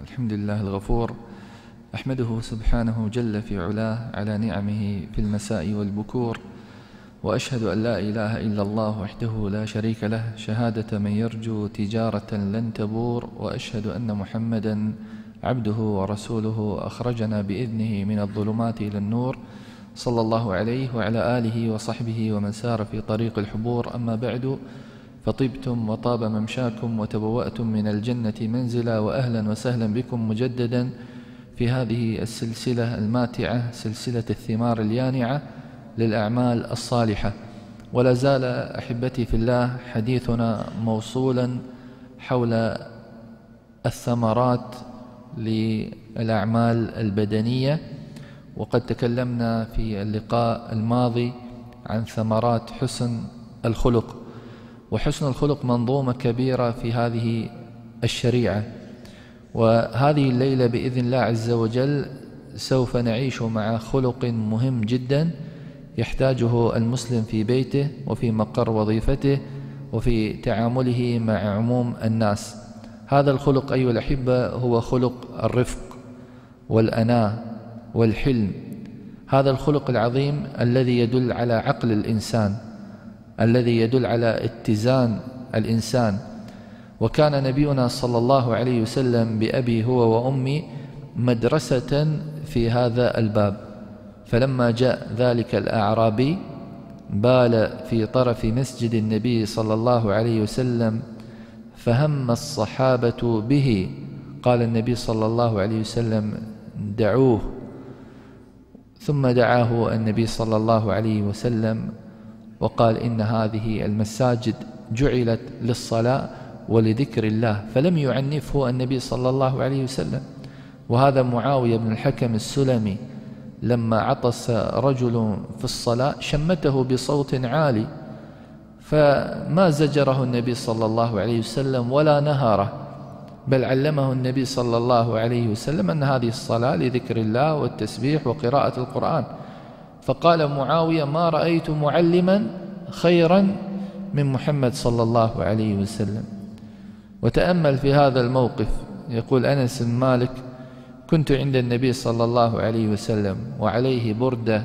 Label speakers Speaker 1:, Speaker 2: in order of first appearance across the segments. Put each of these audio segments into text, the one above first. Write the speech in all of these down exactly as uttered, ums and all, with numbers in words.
Speaker 1: الحمد لله الغفور، أحمده سبحانه جل في علاه على نعمه في المساء والبكور، وأشهد أن لا إله إلا الله وحده لا شريك له شهادة من يرجو تجارة لن تبور، وأشهد أن محمدا عبده ورسوله أخرجنا بإذنه من الظلمات إلى النور، صلى الله عليه وعلى آله وصحبه ومن سار في طريق الحبور. أما بعد، فطبتم وطاب ممشاكم وتبوأتم من الجنة منزلا، وأهلا وسهلا بكم مجددا في هذه السلسلة الماتعة، سلسلة الثمار اليانعة للأعمال الصالحة. ولا زال أحبتي في الله حديثنا موصولا حول الثمرات للأعمال البدنية، وقد تكلمنا في اللقاء الماضي عن ثمرات حسن الخلق. وحسن الخلق منظومة كبيرة في هذه الشريعة، وهذه الليلة بإذن الله عز وجل سوف نعيش مع خلق مهم جدا يحتاجه المسلم في بيته وفي مقر وظيفته وفي تعامله مع عموم الناس. هذا الخلق أيها الأحبة هو خلق الرفق والأناة والحلم، هذا الخلق العظيم الذي يدل على عقل الإنسان، الذي يدل على اتزان الإنسان. وكان نبينا صلى الله عليه وسلم بأبي هو وأمي مدرسة في هذا الباب. فلما جاء ذلك الأعرابي بال في طرف مسجد النبي صلى الله عليه وسلم فهم الصحابة به، قال النبي صلى الله عليه وسلم: دعوه. ثم دعاه النبي صلى الله عليه وسلم وقال: إن هذه المساجد جعلت للصلاة ولذكر الله، فلم يعنفه النبي صلى الله عليه وسلم. وهذا معاوية بن الحكم السلمي لما عطس رجل في الصلاة شمته بصوت عالي، فما زجره النبي صلى الله عليه وسلم ولا نهره، بل علمه النبي صلى الله عليه وسلم أن هذه الصلاة لذكر الله والتسبيح وقراءة القرآن. فقال معاوية: ما رأيت معلما خيرا من محمد صلى الله عليه وسلم. وتأمل في هذا الموقف، يقول أنس بن مالك: كنت عند النبي صلى الله عليه وسلم وعليه بردة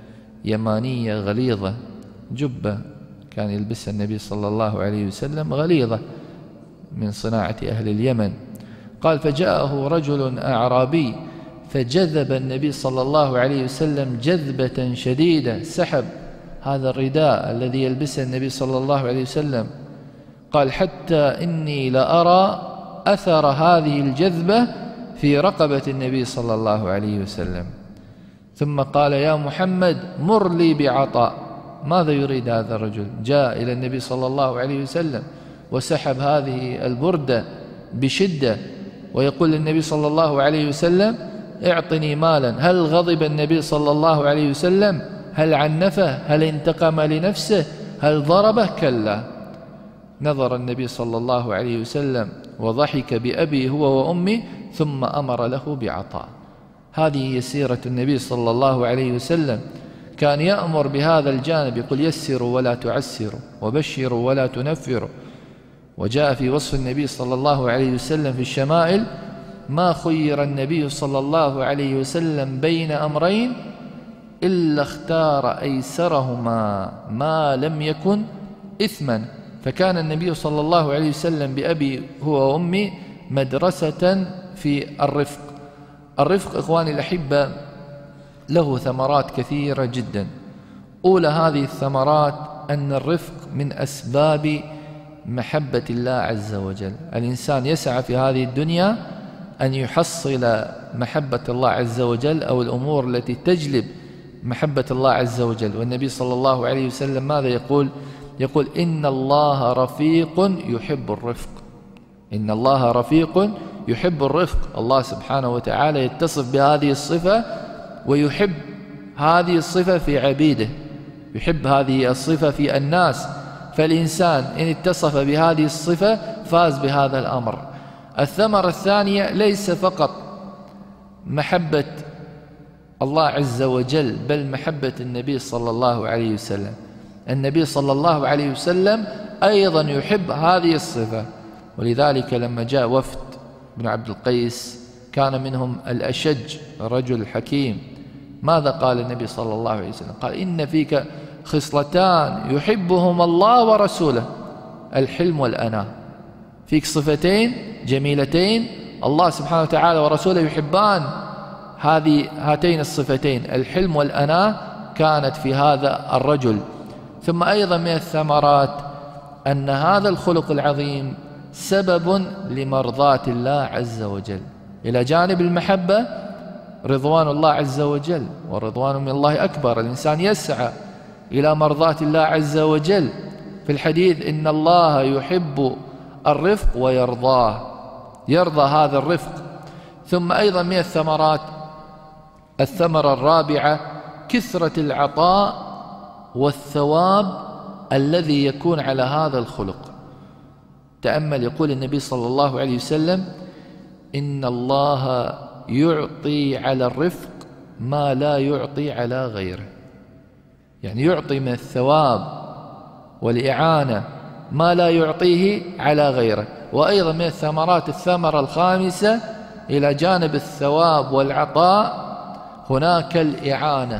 Speaker 1: يمانية غليظة، جبة كان يلبسها النبي صلى الله عليه وسلم غليظة من صناعة أهل اليمن. قال: فجاءه رجل أعرابي فجذب النبي صلى الله عليه وسلم جذبة شديدة، سحب هذا الرداء الذي يلبسه النبي صلى الله عليه وسلم. قال: حتى إني لأرى أثر هذه الجذبة في رقبة النبي صلى الله عليه وسلم. ثم قال: يا محمد مر لي بعطاء. ماذا يريد هذا الرجل؟ جاء إلى النبي صلى الله عليه وسلم وسحب هذه البردة بشدة، ويقول للنبي صلى الله عليه وسلم: اعطني مالا. هل غضب النبي صلى الله عليه وسلم؟ هل عنفه؟ هل انتقم لنفسه؟ هل ضربه؟ كلا. نظر النبي صلى الله عليه وسلم وضحك بأبي هو وأمي، ثم أمر له بعطاء. هذه هي سيرة النبي صلى الله عليه وسلم، كان يأمر بهذا الجانب، يقول: يسروا ولا تعسروا وبشروا ولا تنفروا. وجاء في وصف النبي صلى الله عليه وسلم في الشمائل: ما خير النبي صلى الله عليه وسلم بين أمرين إلا اختار أيسرهما ما لم يكن إثما. فكان النبي صلى الله عليه وسلم بأبي هو وأمي مدرسة في الرفق. الرفق إخواني الأحبة له ثمرات كثيرة جدا. أولى هذه الثمرات أن الرفق من أسباب محبة الله عز وجل. الإنسان يسعى في هذه الدنيا أن يحصل محبة الله عز وجل، أو الأمور التي تجلب محبة الله عز وجل. والنبي صلى الله عليه وسلم ماذا يقول؟ يقول: إن الله رفيق يحب الرفق. إن الله رفيق يحب الرفق. الله سبحانه وتعالى يتصف بهذه الصفة ويحب هذه الصفة في عبيده، يحب هذه الصفة في الناس. فالإنسان إن اتصف بهذه الصفة فاز بهذا الأمر. الثمرة الثانية ليس فقط محبة الله عز وجل، بل محبة النبي صلى الله عليه وسلم. النبي صلى الله عليه وسلم أيضا يحب هذه الصفة. ولذلك لما جاء وفد بن عبد القيس كان منهم الأشج الرجل الحكيم. ماذا قال النبي صلى الله عليه وسلم؟ قال: إن فيك خصلتان يحبهما الله ورسوله، الحلم والأناة. فيك صفتين جميلتين الله سبحانه وتعالى ورسوله يحبان هذه هاتين الصفتين، الحلم والأناة، كانت في هذا الرجل. ثم أيضا من الثمرات أن هذا الخلق العظيم سبب لمرضاة الله عز وجل، إلى جانب المحبة رضوان الله عز وجل، ورضوان من الله أكبر. الإنسان يسعى إلى مرضاة الله عز وجل. في الحديث: إن الله يحب الرفق ويرضاه، يرضى هذا الرفق. ثم أيضا من الثمرات الثمرة الرابعة كثرة العطاء والثواب الذي يكون على هذا الخلق. تأمل، يقول النبي صلى الله عليه وسلم: إن الله يعطي على الرفق ما لا يعطي على غيره، يعني يعطي من الثواب والإعانة ما لا يعطيه على غيره. وأيضا من الثمرات الثمرة الخامسة إلى جانب الثواب والعطاء هناك الإعانة.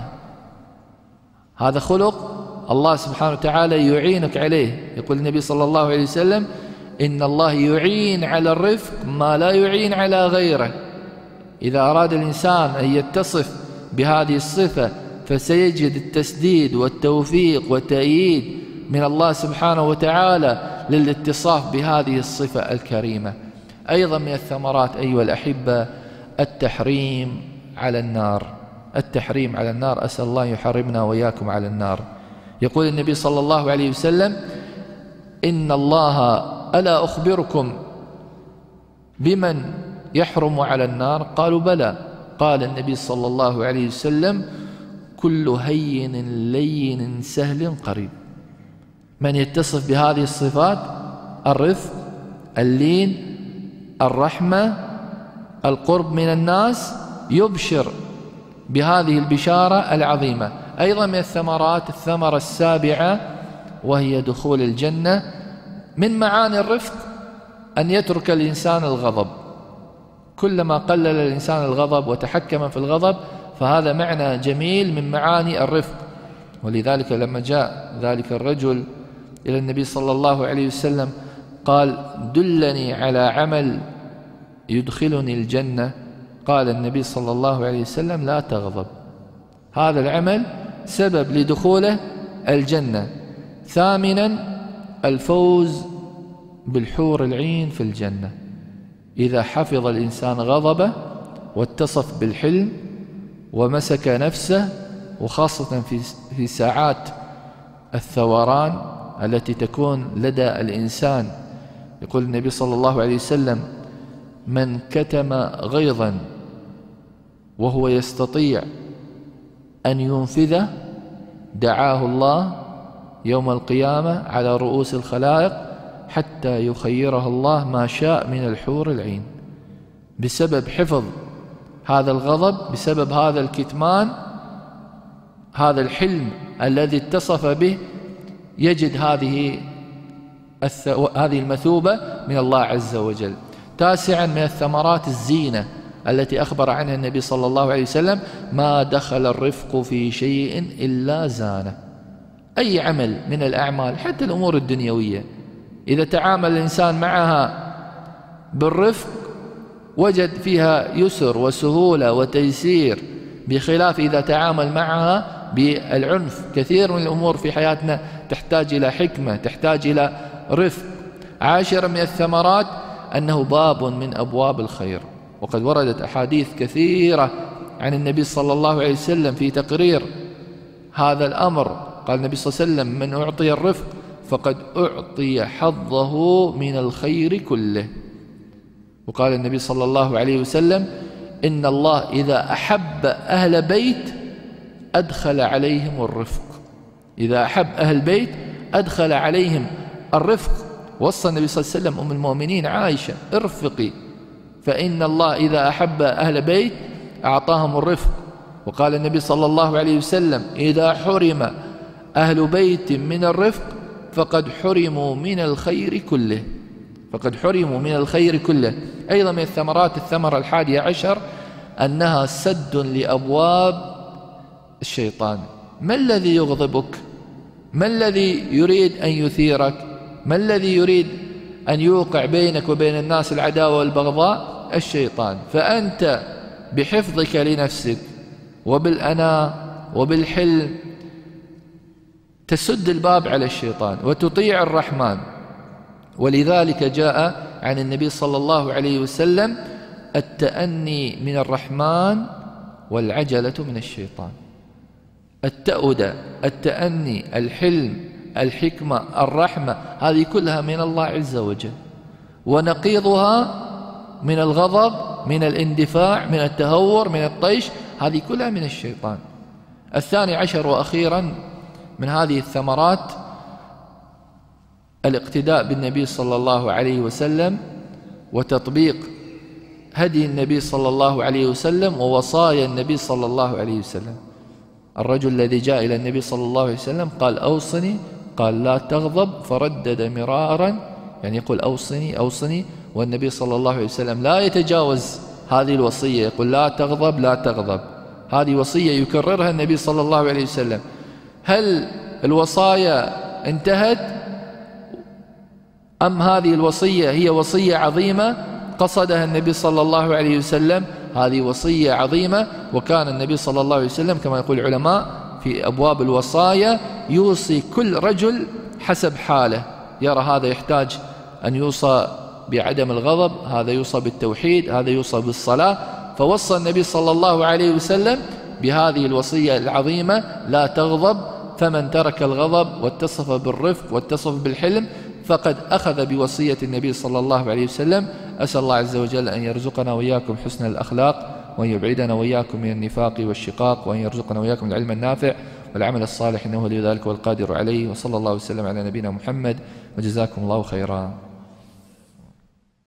Speaker 1: هذا خلق الله سبحانه وتعالى يعينك عليه. يقول النبي صلى الله عليه وسلم: إن الله يعين على الرفق ما لا يعين على غيره. إذا أراد الإنسان أن يتصف بهذه الصفة فسيجد التسديد والتوفيق والتأييد من الله سبحانه وتعالى للاتصاف بهذه الصفة الكريمة. أيضا من الثمرات أيها الأحبة التحريم على النار، التحريم على النار. أسأل الله يحرمنا وإياكم على النار. يقول النبي صلى الله عليه وسلم: إن الله ألا أخبركم بمن يحرم على النار؟ قالوا: بلى. قال النبي صلى الله عليه وسلم: كل هين لين سهل قريب. من يتصف بهذه الصفات: الرفق، اللين، الرحمة، القرب من الناس، يبشر بهذه البشارة العظيمة. أيضا من الثمرات الثمرة السابعة وهي دخول الجنة. من معاني الرفق أن يترك الإنسان الغضب. كلما قلل الإنسان الغضب وتحكم في الغضب فهذا معنى جميل من معاني الرفق. ولذلك لما جاء ذلك الرجل إلى النبي صلى الله عليه وسلم قال: دلني على عمل يدخلني الجنة. قال النبي صلى الله عليه وسلم: لا تغضب، هذا العمل سبب لدخوله الجنة. ثامنا الفوز بالحور العين في الجنة. إذا حفظ الإنسان غضبه واتصف بالحلم ومسك نفسه، وخاصة في في ساعات الثوران التي تكون لدى الإنسان. يقول النبي صلى الله عليه وسلم: من كتم غيظا وهو يستطيع أن ينفذه دعاه الله يوم القيامة على رؤوس الخلائق حتى يخيره الله ما شاء من الحور العين، بسبب حفظ هذا الغضب، بسبب هذا الكتمان، هذا الحلم الذي اتصف به، يجد هذه هذه المثوبة من الله عز وجل. تاسعا من الثمرات الزينة التي أخبر عنها النبي صلى الله عليه وسلم: ما دخل الرفق في شيء إلا زانه. أي عمل من الأعمال حتى الأمور الدنيوية إذا تعامل الإنسان معها بالرفق وجد فيها يسر وسهولة وتيسير، بخلاف إذا تعامل معها بالعنف. كثير من الأمور في حياتنا تحتاج إلى حكمة، تحتاج إلى رفق. عاشرا من الثمرات أنه باب من أبواب الخير. وقد وردت أحاديث كثيرة عن النبي صلى الله عليه وسلم في تقرير هذا الأمر. قال النبي صلى الله عليه وسلم: من أعطي الرفق فقد أعطي حظه من الخير كله. وقال النبي صلى الله عليه وسلم: إن الله إذا أحب أهل بيت أدخل عليهم الرفق. إذا أحب أهل بيت أدخل عليهم الرفق. وصى النبي صلى الله عليه وسلم أم المؤمنين عائشة: ارفقي، فإن الله إذا أحب أهل بيت أعطاهم الرفق. وقال النبي صلى الله عليه وسلم: إذا حرم أهل بيت من الرفق فقد حرموا من الخير كله. فقد حرموا من الخير كله. أيضا من الثمرات الثمرة الحادية عشر أنها سد لأبواب الشيطان. ما الذي يغضبك؟ ما الذي يريد أن يثيرك؟ ما الذي يريد أن يوقع بينك وبين الناس العداوة والبغضاء؟ الشيطان. فأنت بحفظك لنفسك وبالأناة وبالحلم تسد الباب على الشيطان وتطيع الرحمن. ولذلك جاء عن النبي صلى الله عليه وسلم التأني من الرحمن والعجلة من الشيطان. التأودة، التأني، الحلم، الحكمة، الرحمة، هذه كلها من الله عز وجل، ونقيضها من الغضب، من الاندفاع، من التهور، من الطيش، هذه كلها من الشيطان. الثاني عشر وأخيرا من هذه الثمرات الاقتداء بالنبي صلى الله عليه وسلم وتطبيق هدي النبي صلى الله عليه وسلم ووصايا النبي صلى الله عليه وسلم. الرجل الذي جاء إلى النبي صلى الله عليه وسلم قال أوصني، قال لا تغضب، فردد مرارا، يعني يقول أوصني أوصني، والنبي صلى الله عليه وسلم لا يتجاوز هذه الوصية، يقول لا تغضب لا تغضب. هذه وصية يكررها النبي صلى الله عليه وسلم. هل الوصايا انتهت أم هذه الوصية هي وصية عظيمة قصدها النبي صلى الله عليه وسلم؟ هذه وصية عظيمة، وكان النبي صلى الله عليه وسلم كما يقول العلماء في أبواب الوصايا يوصي كل رجل حسب حاله، يرى هذا يحتاج أن يوصى بعدم الغضب، هذا يوصى بالتوحيد، هذا يوصى بالصلاة، فوصى النبي صلى الله عليه وسلم بهذه الوصية العظيمة لا تغضب. فمن ترك الغضب واتصف بالرفق واتصف بالحلم فقد أخذ بوصية النبي صلى الله عليه وسلم. أسأل الله عز وجل أن يرزقنا وإياكم حسن الأخلاق، وأن يبعدنا وإياكم من النفاق والشقاق، وأن يرزقنا وإياكم العلم النافع والعمل الصالح، إنه ولي ذلك والقادر عليه. وصلى الله وسلم على نبينا محمد، وجزاكم الله خيرا.